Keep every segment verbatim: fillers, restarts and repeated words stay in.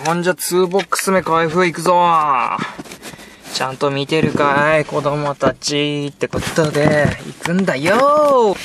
ほんじゃにボックス目開封いくぞー。ちゃんと見てるかい子供たちってことで、行くんだよー。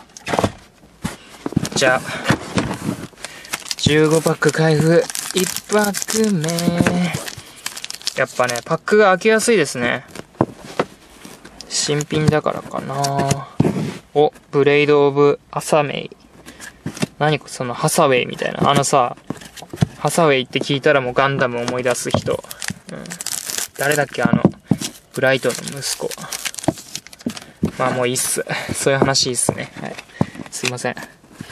じゃあ、じゅうごパック開封。いちパック目。やっぱね、パックが開けやすいですね。新品だからかな。お、ブレイドオブアサメイ。何そのハサウェイみたいな。あのさ、ハサウェイって聞いたらもうガンダム思い出す人。うん、誰だっけあの、ブライトの息子。まあもういいっす。そういう話いいっすね。はい。すいません。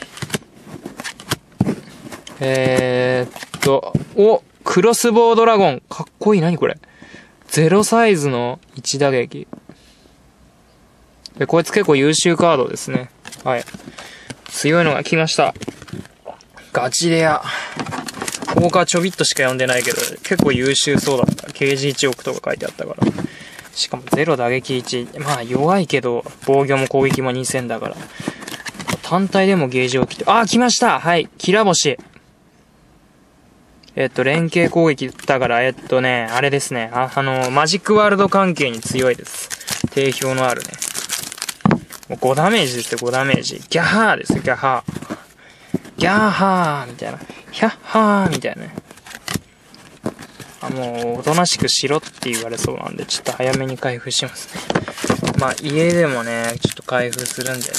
えーっと、お、クロスボウドラゴン。かっこいい。何これ。ゼロサイズの一打撃。で、こいつ結構優秀カードですね。はい。強いのが来ました。ガチレア。効果ちょびっとしか読んでないけど、結構優秀そうだった。ケージいちおくとか書いてあったから。しかもゼロ打撃いち。まあ弱いけど、防御も攻撃もにせんだから。単体でもゲージを切って、あー来ました。はい。キラ星。えっと、連携攻撃だから、えっとね、あれですね。あ、あの、マジックワールド関係に強いです。定評のあるね。もうごダメージですよ、ごダメージ。ギャハーですよ、ギャハー。ギャーハーみたいな。ヒャッハーみたいなね。あ、もう、おとなしくしろって言われそうなんで、ちょっと早めに開封しますね。まあ、家でもね、ちょっと開封するんでね。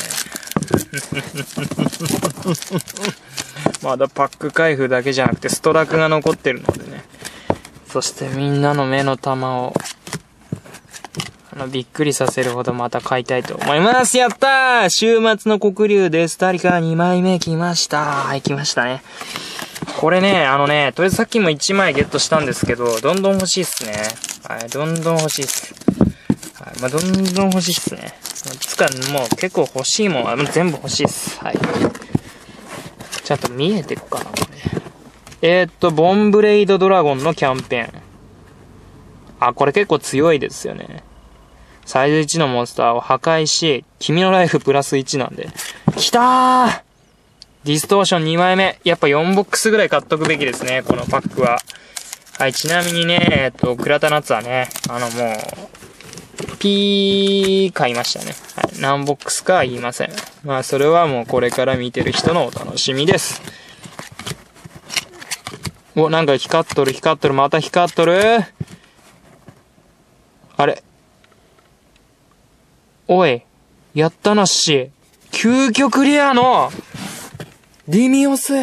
まだパック開封だけじゃなくてストラクが残ってるのでね。そしてみんなの目の玉をあのびっくりさせるほどまた買いたいと思います。やったー、週末の黒龍デスタリカにまいめ来ました。はい来ましたね。これね、あのね、とりあえずさっきもいちまいゲットしたんですけど、どんどん欲しいっすね。はい、どんどん欲しいっす。はい、まあ、どんどん欲しいっすね。つかもう結構欲しいもんは全部欲しいっす。はい。ちゃんと見えてるかなこれ。えー、っと、ボンブレイドドラゴンのキャンペーン。あ、これ結構強いですよね。サイズいちのモンスターを破壊し、君のライフプラスいちなんで。きたー！ディストーションにまいめ。やっぱよんボックスぐらい買っとくべきですね、このパックは。はい、ちなみにね、えっと、クラタナッツはね、あのもう、ピー買いましたね。はい。何ボックスかは言いません。まあ、それはもうこれから見てる人のお楽しみです。お、なんか光っとる、光っとる、また光っとる。あれ。おい、やったなっし。究極レアの、ディミオス。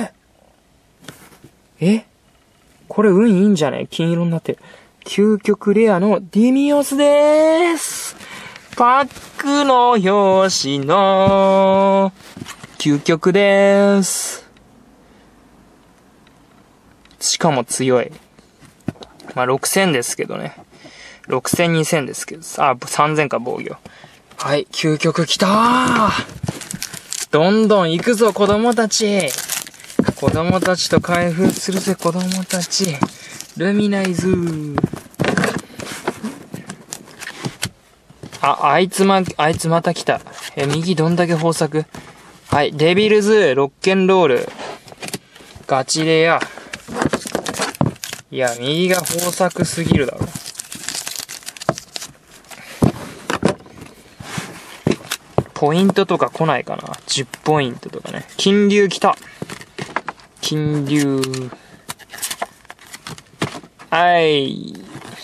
え？これ運いいんじゃね？金色になってる。究極レアのディミオスでーす。パックの表紙の究極でーす。しかも強い。まあ、ろくせんですけどね。ろくせん、にせんですけど。あ、さんぜんか防御。はい、究極きたー。どんどん行くぞ、子供たち。子供たちと開封するぜ、子供たち。ルミナイズー。あ、あいつま、あいつまた来た。え、右どんだけ豊作？はい、デビルズ、ロッケンロール。ガチレア。いや、右が豊作すぎるだろ。ポイントとか来ないかな？ じゅう ポイントとかね。金龍来た。金龍。はい。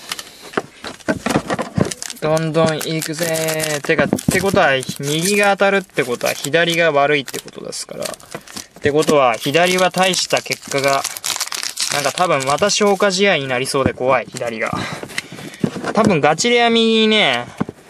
どんどん行くぜー。てか、ってことは、右が当たるってことは、左が悪いってことですから。ってことは、左は大した結果が、なんか多分また消化試合になりそうで怖い、左が。多分ガチレア右にね、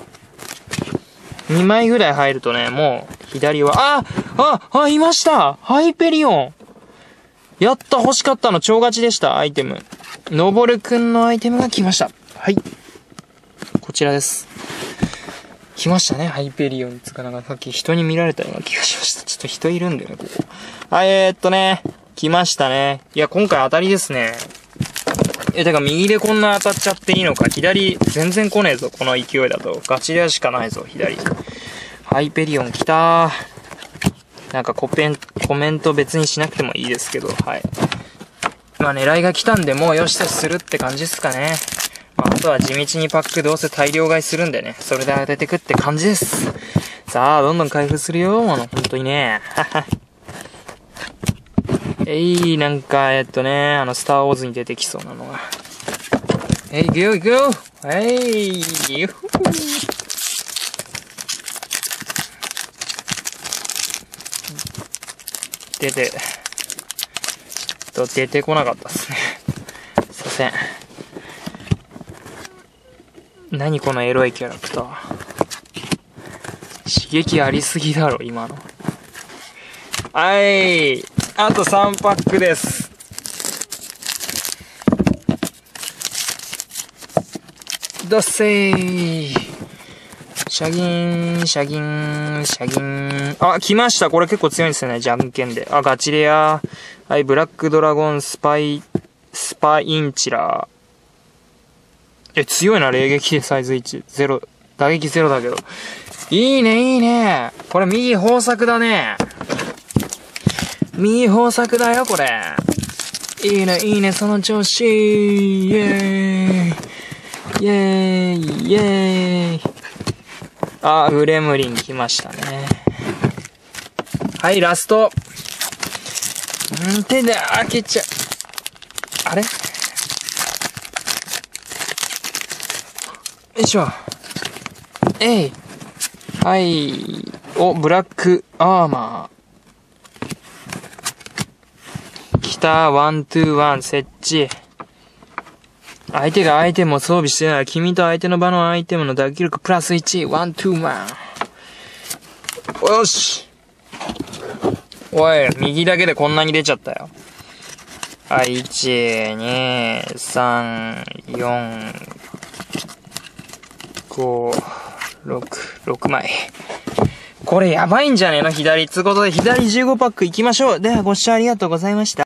にまいぐらい入るとね、もう、左は、あああいましたハイペリオンやった欲しかったの超ガチでした、アイテム。のぼるくんのアイテムが来ました。はい。こちらです。来ましたね、ハイペリオンつかなんかさっき人に見られたような気がしました。ちょっと人いるんだよね、ここ。はい、えー、っとね、来ましたね。いや、今回当たりですね。え、てか右でこんな当たっちゃっていいのか。左、全然来ねえぞ、この勢いだと。ガチレアしかないぞ、左。ハイペリオン来たー。なんかコペン、コメント別にしなくてもいいですけど、はい。 まあ狙いが来たんでもうよしとするって感じですかね。まあ、あとは地道にパックどうせ大量買いするんでね、それで当ててくって感じです。さあ、どんどん開封するよ。もう本当にね。えい、なんか、えっとね、あの、スターウォーズに出てきそうなのが。えい、行くよ、行くよえい、ゆふ出て、と、出てこなかったっすね。すいません。何このエロいキャラクター。刺激ありすぎだろ、今の。はい。あとさんパックです。どっせー。シャギーン、シャギーン、シャギーン。あ、来ました。これ結構強いんですよね。じゃんけんで。あ、ガチレア。はい、ブラックドラゴン、スパイ、スパインチラー。え、強いな、霊撃でサイズいち。ゼロ。打撃ゼロだけど。いいね、いいね。これ右豊作だね。右豊作だよ、これ。いいね、いいね、その調子。イェーイ。イェーイ、イェーイ。あ、グレムリン来ましたね。はい、ラスト。ん手で開けちゃう。あれよいしょ。えい。はい。お、ブラックアーマー。来た、ワン、ツー、ワン、設置。相手がアイテムを装備してないら、君と相手の場のアイテムの打撃力プラスいち、ワン、ツー、ワン。よし。おい、右だけでこんなに出ちゃったよ。はい、いち、に、さん、よん、ご、ろく、ろくまい。これやばいんじゃねえの左。つうことで左じゅうごパック行きましょう。ではご視聴ありがとうございました。